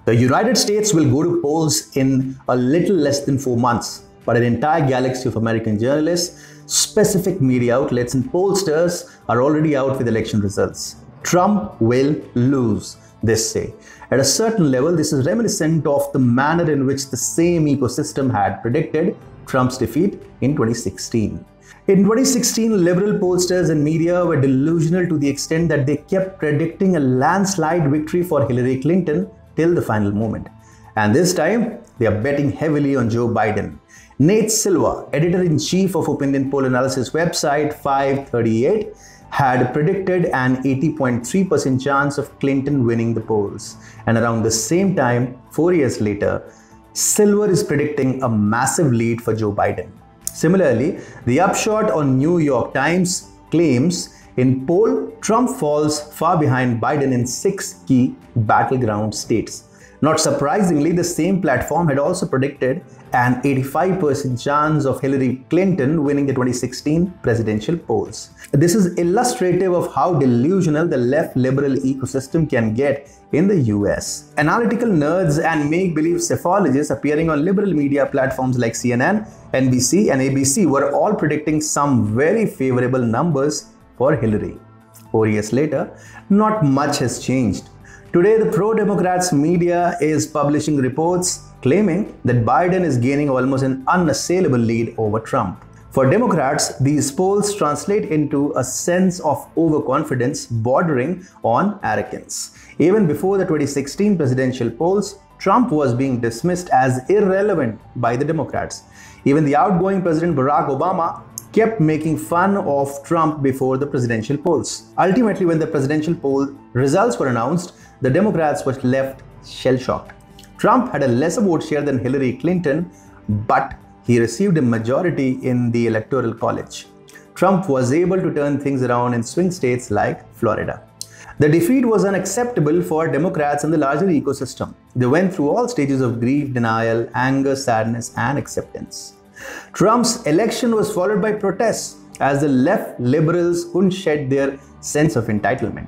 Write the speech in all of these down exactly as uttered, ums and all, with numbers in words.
The United States will go to polls in a little less than four months, but an entire galaxy of American journalists, specific media outlets and pollsters are already out with election results. Trump will lose, they say. At a certain level, this is reminiscent of the manner in which the same ecosystem had predicted Trump's defeat in twenty sixteen. In twenty sixteen, liberal pollsters and media were delusional to the extent that they kept predicting a landslide victory for Hillary Clinton till the final moment. And this time, they are betting heavily on Joe Biden. Nate Silva, editor-in-chief of opinion poll analysis website five thirty-eight, had predicted an eighty point three percent chance of Clinton winning the polls. And around the same time, four years later, Silver is predicting a massive lead for Joe Biden. Similarly, the upshot on New York Times claims in poll, Trump falls far behind Biden in six key battleground states. Not surprisingly, the same platform had also predicted an eighty-five percent chance of Hillary Clinton winning the twenty sixteen presidential polls. This is illustrative of how delusional the left liberal ecosystem can get in the U S. Analytical nerds and make-believe psephologists appearing on liberal media platforms like C N N, N B C and A B C were all predicting some very favorable numbers for Hillary. Four years later, not much has changed. Today, the pro-Democrats media is publishing reports claiming that Biden is gaining almost an unassailable lead over Trump. For Democrats, these polls translate into a sense of overconfidence bordering on arrogance. Even before the twenty sixteen presidential polls, Trump was being dismissed as irrelevant by the Democrats. Even the outgoing President Barack Obama kept making fun of Trump before the presidential polls. Ultimately, when the presidential poll results were announced, the Democrats were left shell-shocked. Trump had a lesser vote share than Hillary Clinton, but he received a majority in the Electoral College. Trump was able to turn things around in swing states like Florida. The defeat was unacceptable for Democrats and the larger ecosystem. They went through all stages of grief, denial, anger, sadness, and acceptance. Trump's election was followed by protests as the left liberals couldn't shed their sense of entitlement.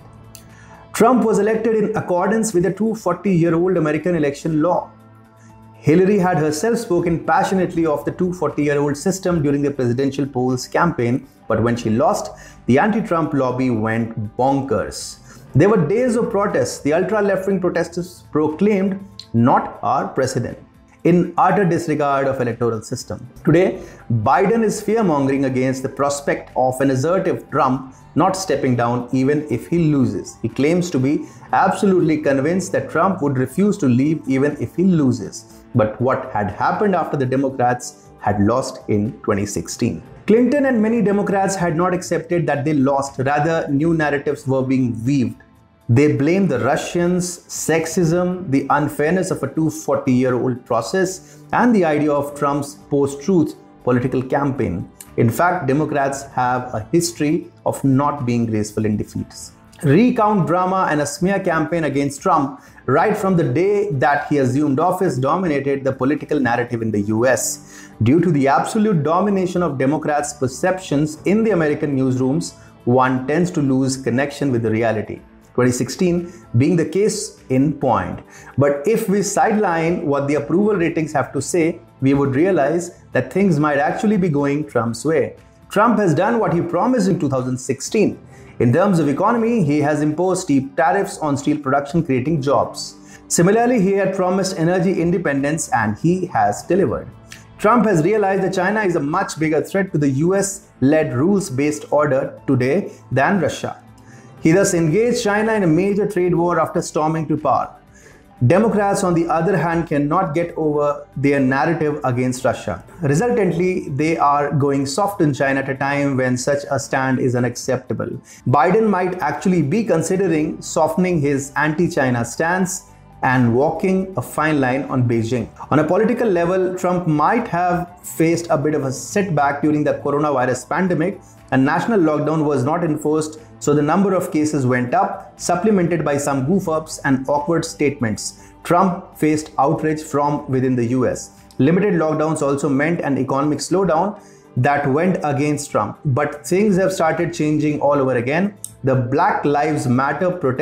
Trump was elected in accordance with the two hundred forty year old American election law. Hillary had herself spoken passionately of the two hundred forty year old system during the presidential polls campaign, but when she lost, the anti-Trump lobby went bonkers. There were days of protests. The ultra-left-wing protesters proclaimed, "Not our president," in utter disregard of electoral system. Today, Biden is fear-mongering against the prospect of an assertive Trump not stepping down even if he loses. He claims to be absolutely convinced that Trump would refuse to leave even if he loses. But what had happened after the Democrats had lost in twenty sixteen? Clinton and many Democrats had not accepted that they lost. Rather, new narratives were being weaved. They blamed the Russians, sexism, the unfairness of a two hundred forty year old process, and the idea of Trump's post-truth political campaign. In fact, Democrats have a history of not being graceful in defeats. Recount drama and a smear campaign against Trump right from the day that he assumed office dominated the political narrative in the U S. Due to the absolute domination of Democrats' perceptions in the American newsrooms, one tends to lose connection with the reality. twenty sixteen being the case in point. But if we sideline what the approval ratings have to say, we would realize that things might actually be going Trump's way. Trump has done what he promised in two thousand sixteen. In terms of economy, he has imposed steep tariffs on steel production, creating jobs. Similarly, he had promised energy independence and he has delivered. Trump has realized that China is a much bigger threat to the U S-led rules-based order today than Russia. He thus engaged China in a major trade war after storming to power. Democrats, on the other hand, cannot get over their narrative against Russia. Resultantly, they are going soft in China at a time when such a stand is unacceptable. Biden might actually be considering softening his anti-China stance and walking a fine line on Beijing. On a political level, Trump might have faced a bit of a setback during the coronavirus pandemic. A national lockdown was not enforced, so the number of cases went up, supplemented by some goof-ups and awkward statements. Trump faced outrage from within the U S. Limited lockdowns also meant an economic slowdown that went against Trump. But things have started changing all over again. The Black Lives Matter protests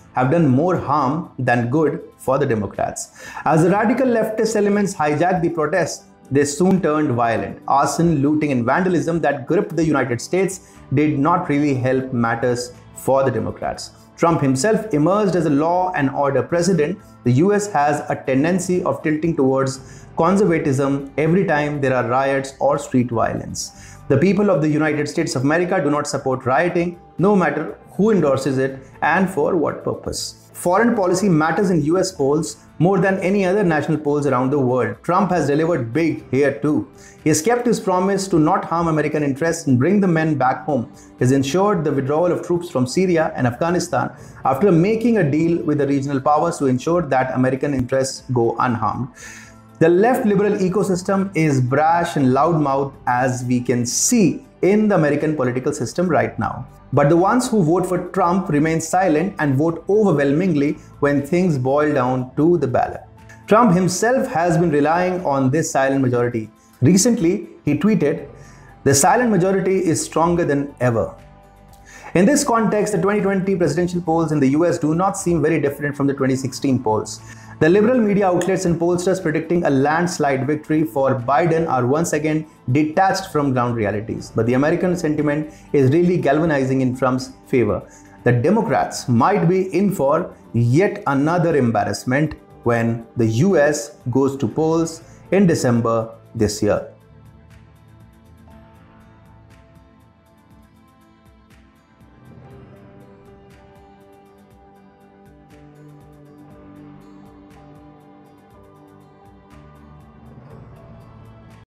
have done more harm than good for the Democrats. As the radical leftist elements hijacked the protests, they soon turned violent. Arson, looting, and vandalism that gripped the United States did not really help matters for the Democrats. Trump himself emerged as a law and order president. The U S has a tendency of tilting towards conservatism every time there are riots or street violence. The people of the United States of America do not support rioting, no matter who endorses it and for what purpose. Foreign policy matters in U S polls more than any other national polls around the world. Trump has delivered big here too. He has kept his promise to not harm American interests and bring the men back home. He has ensured the withdrawal of troops from Syria and Afghanistan after making a deal with the regional powers to ensure that American interests go unharmed. The left liberal ecosystem is brash and loudmouthed, as we can see in the American political system right now. But the ones who vote for Trump remain silent and vote overwhelmingly when things boil down to the ballot. Trump himself has been relying on this silent majority. Recently, he tweeted, "The silent majority is stronger than ever." In this context, the twenty twenty presidential polls in the U S do not seem very different from the twenty sixteen polls. The liberal media outlets and pollsters predicting a landslide victory for Biden are once again detached from ground realities. But the American sentiment is really galvanizing in Trump's favor. The Democrats might be in for yet another embarrassment when the U S goes to polls in December this year.